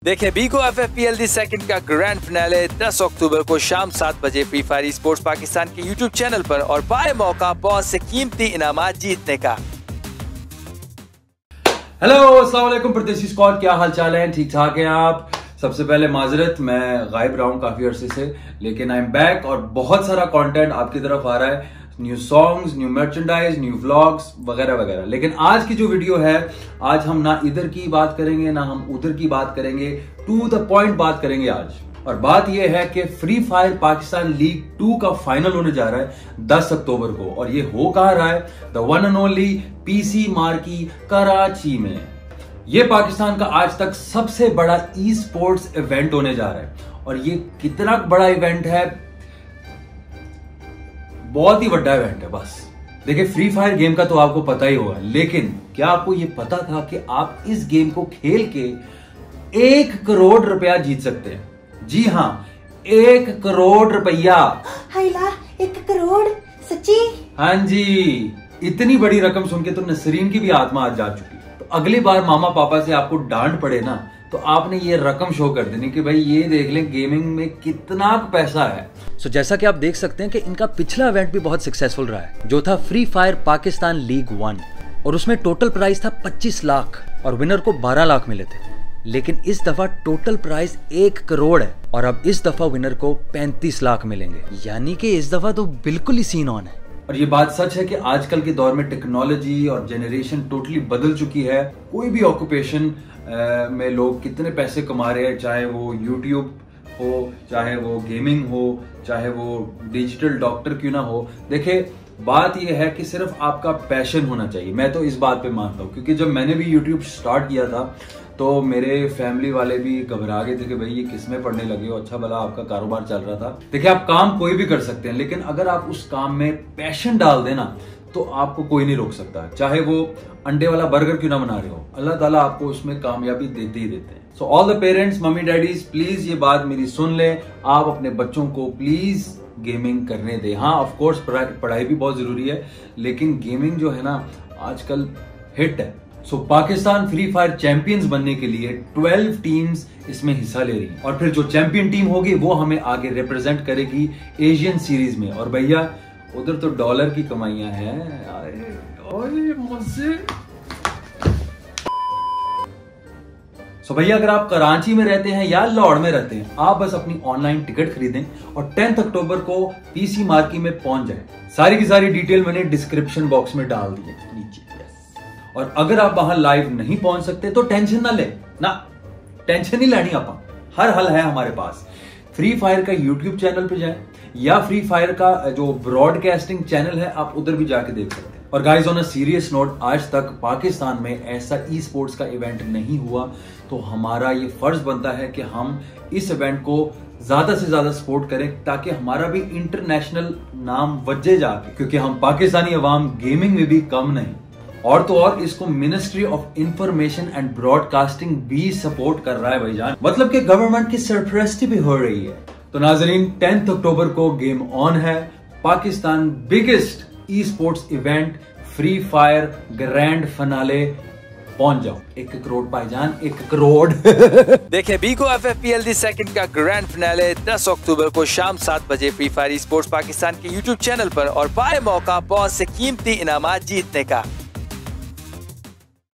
देखें Bigo FFPL the second का grand finale 10 अक्टूबर को शाम 7 बजे फ्री फायर स्पोर्ट्स पाकिस्तान के यूट्यूब चैनल पर और पाए मौका बहुत से कीमती इनामात जीतने का। हेलो अस्सलाम वालेकुम परदेसी स्क्वाड, क्या हाल चाल है? ठीक ठाक हैं आप? सबसे पहले माजरत, मैं गायब रहा हूं काफी अरसे से, लेकिन आई एम बैक और बहुत सारा कंटेंट आपकी तरफ आ रहा है। New songs, new merchandise, new vlogs वगैरह वगैरह। लेकिन आज की जो वीडियो है, आज हम ना इधर की बात करेंगे ना हम उधर की बात करेंगे, टू द पॉइंट बात करेंगे आज। और बात यह है कि फ्री फायर पाकिस्तान लीग 2 का फाइनल होने जा रहा है 10 अक्टूबर को, और ये हो कहां रहा है? The one and only PC marquee Karachi में। ये पाकिस्तान का आज तक सबसे बड़ा ई स्पोर्ट्स इवेंट होने जा रहा है। और ये कितना बड़ा इवेंट है, बहुत ही बड़ा इवेंट है। बस देखिए, फ्री फायर गेम का तो आपको पता ही होगा, लेकिन क्या आपको ये पता था कि आप इस गेम को खेल के 1 करोड़ रुपया जीत सकते हैं? जी हाँ, 1 करोड़ रुपया। हाइला 1 करोड़ सच्ची? हाँ जी, इतनी बड़ी रकम सुन के तो नसरीन की भी आत्मा आज जा चुकी है। तो अगली बार मामा पापा से आपको डांट पड़े ना, तो आपने ये रकम शो कर देनी कि भाई ये देख लें गेमिंग में कितना पैसा है। सो जैसा कि आप देख सकते हैं कि इनका पिछला इवेंट भी बहुत सक्सेसफुल रहा है, जो था फ्री फायर पाकिस्तान लीग 1, और उसमें टोटल प्राइस था 25 लाख और विनर को 12 लाख मिले थे। लेकिन इस दफा टोटल प्राइस 1 करोड़ है और अब इस दफा विनर को 35 लाख मिलेंगे, यानी कि इस दफा तो बिल्कुल ही सीन ऑन है। और ये बात सच है कि आजकल के दौर में टेक्नोलॉजी और जनरेशन टोटली बदल चुकी है। कोई भी ऑक्यूपेशन में लोग कितने पैसे कमा रहे हैं, चाहे वो यूट्यूब हो, चाहे वो गेमिंग हो, चाहे वो डिजिटल डॉक्टर क्यों ना हो। देखिए, बात यह है कि सिर्फ आपका पैशन होना चाहिए। मैं तो इस बात पे मानता हूँ, क्योंकि जब मैंने भी यूट्यूब स्टार्ट किया था तो मेरे फैमिली वाले भी घबरा गए थे कि भाई ये किसमें पढ़ने लगे हो, अच्छा भला आपका कारोबार चल रहा था। देखिए, आप काम कोई भी कर सकते हैं, लेकिन अगर आप उस काम में पैशन डाल देना तो आपको कोई नहीं रोक सकता। चाहे वो अंडे वाला बर्गर क्यों ना बना रहे हो, अल्लाह ताला आपको उसमें कामयाबी देते ही देते हैं। So all the parents, mummy daddies, please ये बात मेरी सुन लें। आप अपने बच्चों को प्लीज गेमिंग करने दें। हाँ, ऑफ कोर्स पढ़ाई भी बहुत जरूरी है, लेकिन गेमिंग जो है ना आजकल हिट है। सो पाकिस्तान फ्री फायर चैंपियंस बनने के लिए 12 टीम्स इसमें हिस्सा ले रही हैं, और फिर जो चैंपियन टीम होगी वो हमें आगे रिप्रेजेंट करेगी एशियन सीरीज में। और भैया उधर तो डॉलर की कमाइयां हैं। सो भैया, अगर आप कराची में रहते हैं या लाहौर में रहते हैं, आप बस अपनी ऑनलाइन टिकट खरीदें और 10 अक्टूबर को पीसी मार्की में पहुंच जाएं। सारी की सारी डिटेल मैंने डिस्क्रिप्शन बॉक्स में डाल दी है नीचे। और अगर आप वहां लाइव नहीं पहुंच सकते तो टेंशन ना ले ना, टेंशन नहीं लेनी। आप हर हल है हमारे पास। फ्री फायर का यूट्यूब चैनल पे जाएं, या फ्री फायर का जो ब्रॉडकास्टिंग चैनल है आप उधर भी जाके देख सकते हैं। और guys, on a serious note, आज तक पाकिस्तान में ऐसा ई स्पोर्ट्स का इवेंट नहीं हुआ, तो हमारा ये फर्ज बनता है कि हम इस इवेंट को ज्यादा से ज्यादा सपोर्ट करें, ताकि हमारा भी इंटरनेशनल नाम वज्जे जाके, क्योंकि हम पाकिस्तानी अवाम गेमिंग में भी कम नहीं। और तो और इसको ministry of information and broadcasting भी सपोर्ट कर रहा है भाईजान, मतलब कि गवर्नमेंट की सरपरस्ती भी हो रही है। तो नाजरीन, 10 अक्टूबर को गेम ऑन है। Pakistan biggest esports event Free Fire grand finale, पहुंच जाओ। 1 करोड़ भाईजान, 1 करोड़। देखें बीको FFPL दी सेकंड का ग्रैंड फिनाले 10 अक्टूबर को शाम 7 बजे फ्री फायर स्पोर्ट्स पाकिस्तान के यूट्यूब चैनल पर और पाए मौका बहुत से कीमती इनामात जीतने का।